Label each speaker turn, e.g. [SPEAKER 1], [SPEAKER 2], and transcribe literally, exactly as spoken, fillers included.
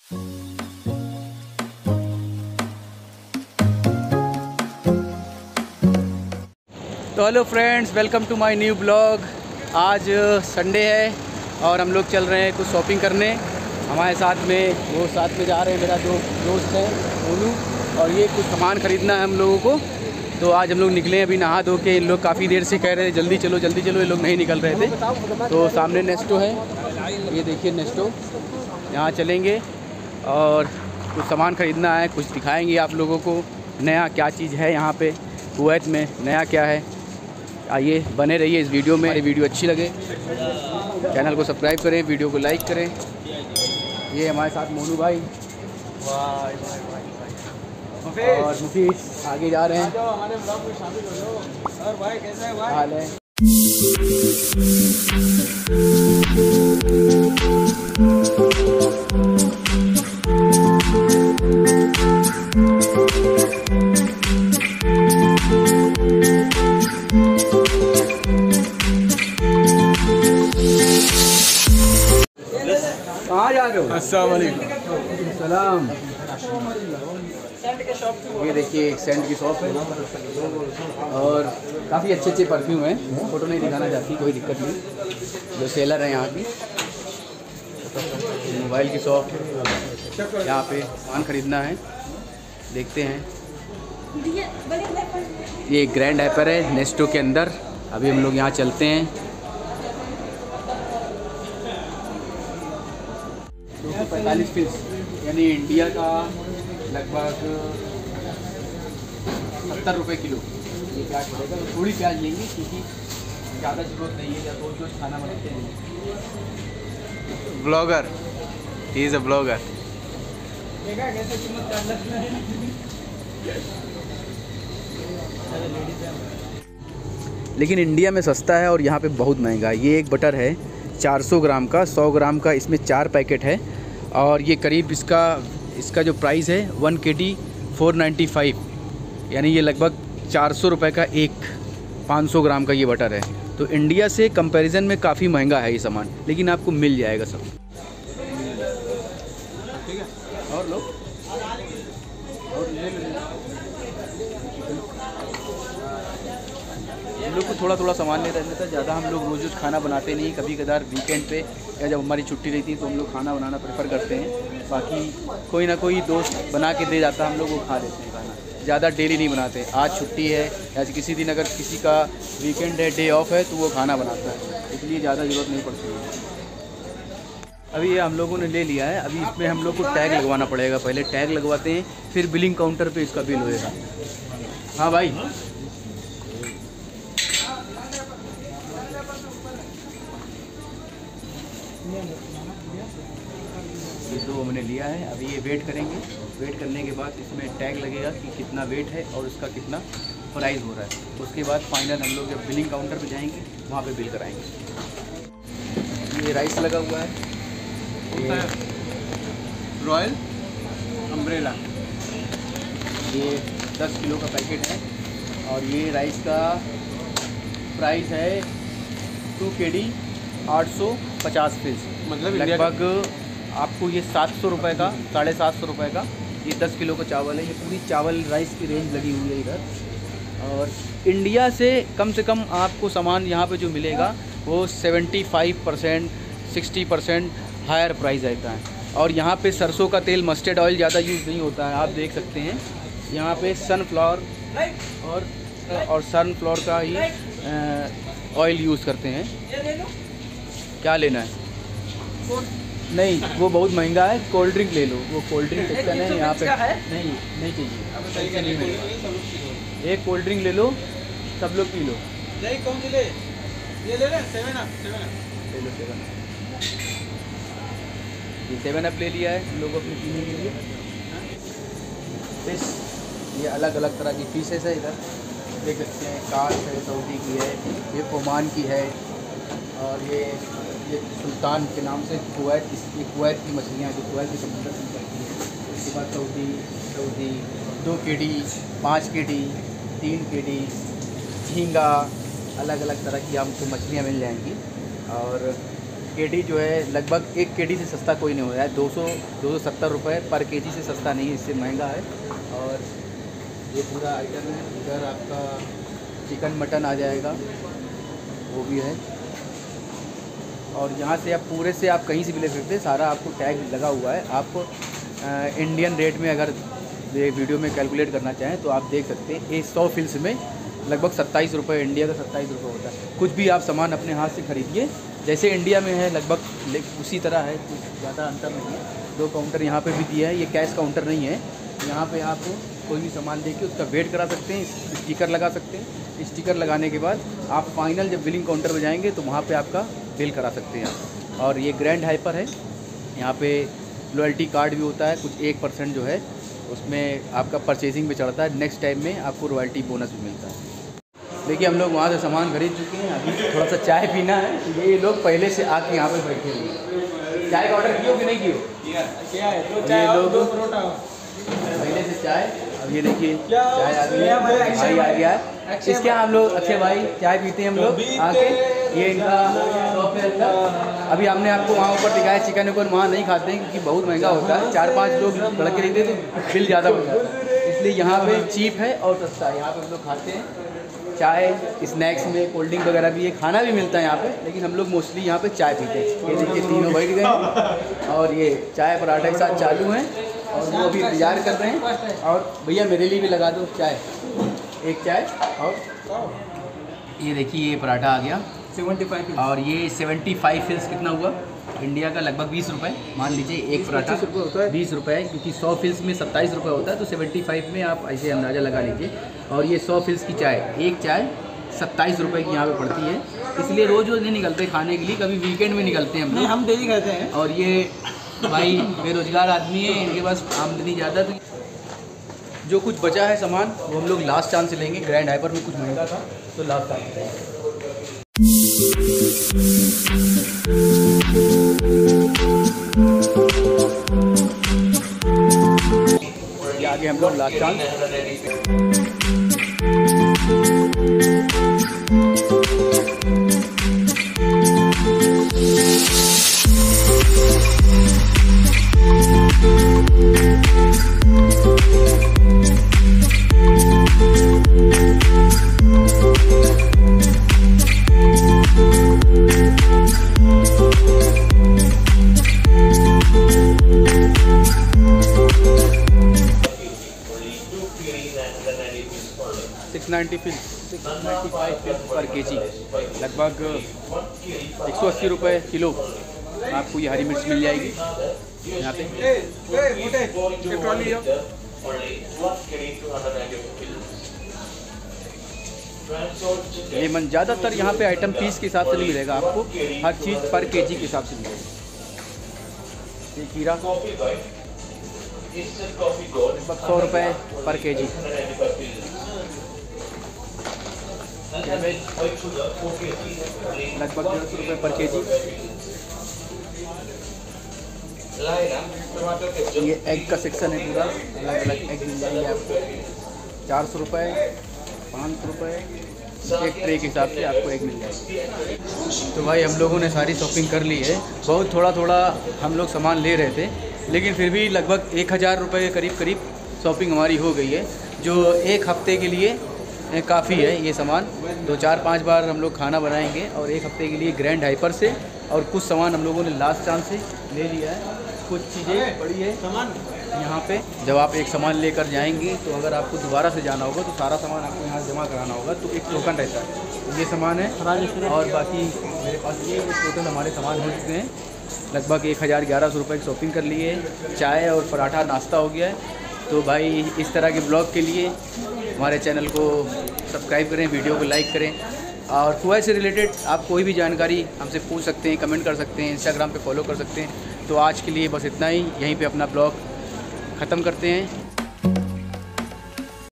[SPEAKER 1] तो hello friends, welcome to my new blog. आज Sunday है और हम लोग चल रहे हैं कुछ शॉपिंग करने। हमारे साथ में वो साथ में जा रहे हैं, मेरा जो दोस्त है मोनू, और ये कुछ सामान ख़रीदना है हम लोगों को। तो आज हम लोग निकले अभी नहा धो के। इन लोग काफ़ी देर से कह रहे थे जल्दी चलो जल्दी चलो, ये लोग नहीं निकल रहे थे। तो सामने नेस्टो है, ये देखिए नेस्टो, यहाँ चलेंगे और कुछ सामान ख़रीदना है, कुछ दिखाएँगे आप लोगों को नया क्या चीज़ है यहाँ पे कुवैत में, नया क्या है। आइए बने रहिए इस वीडियो में। ये वीडियो अच्छी लगे चैनल को सब्सक्राइब करें, वीडियो को लाइक करें। ये हमारे साथ मोनू भाई और मुफीस आगे जा रहे हैं। और भाई कैसा है भाई? हाल है। कहाँ जा रहे हो?
[SPEAKER 2] अस्सलाम वालेकुम।
[SPEAKER 1] सलाम। ये देखिए एक सेंट की शॉप है और काफ़ी अच्छे अच्छे परफ्यूम हैं। फ़ोटो नहीं दिखाना चाहती, कोई दिक्कत नहीं। जो सेलर है यहाँ की, मोबाइल की शॉप, यहाँ पे सामान ख़रीदना है, देखते हैं। ये ग्रैंड हाइपर है नेस्टो के अंदर। अभी हम लोग यहाँ चलते हैं। दो सौ पैंतालीस पीस, यानी इंडिया का लगभग सत्तर रुपये किलो। ये प्याज पड़ेगा, तो थोड़ी प्याज लेंगे क्योंकि ज़्यादा ज़रूरत नहीं है, या रोज रोज खाना बनाते हैं।
[SPEAKER 2] Blogger, he is a blogger.
[SPEAKER 1] लेकिन इंडिया में सस्ता है और यहाँ पे बहुत महंगा है। ये एक बटर है चार सौ ग्राम का, सौ ग्राम का, इसमें चार पैकेट है और ये करीब इसका इसका जो प्राइस है वन के डी फोर नाइन्टी फाइव, यानी ये लगभग चार सौ रुपये का एक पाँच सौ ग्राम का ये बटर है। तो इंडिया से कंपैरिजन में काफ़ी महंगा है ये सामान, लेकिन आपको मिल जाएगा सब। ठीक है, और लो और ले लो। हम लोग को थोड़ा थोड़ा सामान ले रहता था, ज़्यादा हम लोग रोज़ रोज़ खाना बनाते नहीं। कभी कभार वीकेंड पे या जब हमारी छुट्टी रहती है तो हम लोग खाना बनाना प्रेफर करते हैं। बाकी कोई ना कोई दोस्त बना के दे जाता है, हम लोग वो खा लेते हैं खाना। ज़्यादा डेली नहीं बनाते। आज छुट्टी है या किसी दिन अगर किसी का वीकेंड है, डे ऑफ है, तो वो खाना बनाता है, इसलिए ज़्यादा ज़रूरत नहीं पड़ती है। अभी ये हम लोगों ने ले लिया है। अभी इसमें हम लोग को टैग लगवाना पड़ेगा। पहले टैग लगवाते हैं, फिर बिलिंग काउंटर पे इसका बिल होएगा। हाँ भाई, ये दो हमने लिया है। अभी ये वेट करेंगे, वेट करने के बाद इसमें टैग लगेगा कि कितना वेट है और उसका कितना प्राइस हो रहा है। उसके बाद फाइनल हम लोग जब बिलिंग काउंटर पे जाएंगे वहाँ पे बिल कराएंगे। ये राइस लगा हुआ है, ये
[SPEAKER 2] रॉयल अम्ब्रेला,
[SPEAKER 1] ये दस किलो का पैकेट है और ये राइस का प्राइस है टू के डी आठ सौ पचास पीस,
[SPEAKER 2] मतलब
[SPEAKER 1] लगभग आपको ये सात सौ रुपये का, साढ़े सात सौ रुपये का ये दस किलो का चावल है। ये पूरी चावल राइस की रेंज लगी हुई है इधर। और इंडिया से कम से कम आपको सामान यहाँ पे जो मिलेगा वो पचहत्तर परसेंट साठ परसेंट हायर प्राइस रहता है। और यहाँ पे सरसों का तेल, मस्टर्ड ऑयल ज़्यादा यूज़ नहीं होता है। आप देख सकते हैं यहाँ पे सनफ्लावर और और सनफ्लावर का ही ऑयल यूज़ करते हैं। क्या लेना है? नहीं, वो बहुत महंगा है। कोल्ड ड्रिंक ले लो, वो कोल्ड ड्रिंक सेक्शन है यहाँ पे। नहीं नहीं चाहिए, नहीं मिलेगा। एक कोल्ड ड्रिंक ले लो, सब लोग पी लो। नहीं, कौन सी ले? ये ले ले, सेवन अप, सेवन अप ले लो, सेवन अप। ये सेवन अप ले लिया है हम लोग अपने पीने के लिए। फिश, ये अलग अलग तरह की फिशेस है इधर, देख सकते हैं। कार्प है, सऊदी की है, ये ओमान की है, और ये ये सुल्तान के नाम से कुवैत की, ये कुवैत की मछलियाँ जो कुवैत के समुद्र से निकलती हैं। उसके बाद सऊदी सऊदी दो के डी, पाँच के डी, तीन के डी, झींगा, अलग अलग तरह की आपको मछलियाँ मिल जाएंगी। और केडी जो है लगभग एक केडी से सस्ता कोई नहीं हो रहा है। दो सौ दो सौ सत्तर रुपये पर केजी से सस्ता नहीं है, इससे महंगा है। और ये पूरा आइटम है। इधर आपका चिकन मटन आ जाएगा, वो भी है। और यहाँ से आप पूरे से आप कहीं से भी ले सकते हैं, सारा आपको टैग लगा हुआ है। आप इंडियन रेट में अगर ये वीडियो में कैलकुलेट करना चाहें तो आप देख सकते हैं। ये सौ फिल्स में लगभग सत्ताईस रुपये, इंडिया का सत्ताईस रुपये होता है। कुछ भी आप सामान अपने हाथ से खरीदिए, जैसे इंडिया में है लगभग उसी तरह है, कुछ ज़्यादा अंतर नहीं है। दो काउंटर यहाँ पे भी दिया है, ये कैश काउंटर नहीं है। यहाँ पे आप कोई भी सामान देके उसका वेट करा सकते हैं, स्टिकर लगा सकते हैं। स्टिकर लगाने के बाद आप फाइनल जब बिलिंग काउंटर पर जाएंगे तो वहाँ पे आपका बिल करा सकते हैं। और ये ग्रैंड हाइपर है, यहाँ पे लॉयल्टी कार्ड भी होता है, कुछ एक परसेंट जो है उसमें आपका परचेजिंग में चढ़ता है। नेक्स्ट टाइम में आपको रॉयल्टी बोनस भी मिलता है। देखिए हम लोग वहाँ से सामान खरीद चुके हैं, अभी थोड़ा सा चाय पीना है। ये लोग पहले से आके यहाँ पे बैठे हुए। चाय का ऑर्डर कियो कि नहीं कियो? क्या है? तो चाय और दो परोठा पहले से चाय। अब ये देखिए चाय आ गई है, भाई आ गया है। इसके यहाँ हम लोग अक्षय भाई चाय पीते हैं हम लोग आके। ये इनका शॉप है अंदर। अभी हमने आपको वहाँ ऊपर दिखाया चिकन ऊपर, वहाँ नहीं खाते हैं क्योंकि बहुत महंगा होता है। चार पाँच लोग लड़के रहते तो बिल ज़्यादा हो जाता है, इसलिए यहाँ पे चीप है और सस्ता है। यहाँ पे हम लोग खाते हैं चाय, स्नैक्स में कोल्ड ड्रिंक वगैरह भी है, खाना भी मिलता है यहाँ पे, लेकिन हम लोग मोस्टली यहाँ पे चाय पीते हैं। ये देखिए तीनों बैठ गए और ये चाय पराठा के साथ चालू हैं और वो अभी इंतजार कर रहे हैं। और भैया मेरे लिए भी लगा दो चाय, एक चाय। और ये देखिए ये पराठा आ गया सेवेंटी फाइव और ये सेवेंटी फाइव फिल्स कितना हुआ इंडिया का? लगभग बीस रुपये। मान लीजिए एक पराठा बीस रुपये, क्योंकि सौ फिल्स में सत्ताईस रुपये होता है, तो सेवेंटी फाइव में आप ऐसे अंदाज़ा लगा लीजिए। और ये सौ फिल्स की चाय, एक चाय सत्ताईस रुपये की यहाँ पे पड़ती है। इसलिए रोज़ रोज़ नहीं निकलते खाने के लिए, कभी वीकेंड में निकलते हैं हम लोग, हम डेली खाते हैं। और ये भाई बेरोजगार आदमी है, इनके पास आमदनी ज़्यादा, तो जो कुछ बचा है सामान वो हम लोग लास्ट चांस से लेंगे। ग्रैंड हाइपर में कुछ महंगा था तो लास्ट चांस से लेंगे। ये आगे हम लोग last chance. Six ninety fils six ninety five fils per K जी, लगभग एक सौ अस्सी रुपये किलो आपको ये हरी मिर्च मिल जाएगी यहाँ पे। लेमन ज़्यादातर यहाँ पे आइटम पीस के हिसाब से नहीं मिलेगा आपको, हर चीज़ पर के जी के हिसाब से मिलेगा। ये खीरा लगभग सौ रुपये पर के जी। लगभग डेढ़ सौ रुपये पर के जी। ये एग का सेक्शन है पूरा, अलग अलग एग मिल जाएंगे आपको। चार सौ रुपये, पाँच सौ रुपये, एक ट्रे के हिसाब से आपको एग मिल जाएगी। तो भाई हम लोगों ने सारी शॉपिंग कर ली है। बहुत थोड़ा थोड़ा हम लोग सामान ले रहे थे, लेकिन फिर भी लगभग एक हज़ार रुपये के करीब करीब शॉपिंग हमारी हो गई है, जो एक हफ़्ते के लिए काफ़ी है। ये सामान दो चार पांच बार हम लोग खाना बनाएंगे और एक हफ़्ते के लिए ग्रैंड हाइपर से। और कुछ सामान हम लोगों ने लास्ट चांस से ले लिया है, कुछ चीज़ें पड़ी है सामान यहाँ पे। जब आप एक सामान लेकर जाएंगे तो अगर आपको दोबारा से जाना होगा तो सारा सामान आपको यहाँ जमा कराना होगा, तो एक टोकन रहता है। ये सामान है और बाकी मेरे पास ये टोटल हमारे सामान हो चुके हैं। लगभग एक हज़ार ग्यारह सौ रुपये की शॉपिंग कर ली है। चाय और पराठा नाश्ता हो गया है। तो भाई इस तरह के ब्लॉग के लिए हमारे चैनल को सब्सक्राइब करें, वीडियो को लाइक करें। और कुवैत से रिलेटेड आप कोई भी जानकारी हमसे पूछ सकते हैं, कमेंट कर सकते हैं, इंस्टाग्राम पे फॉलो कर सकते हैं। तो आज के लिए बस इतना ही, यहीं पे अपना ब्लॉग ख़त्म करते हैं।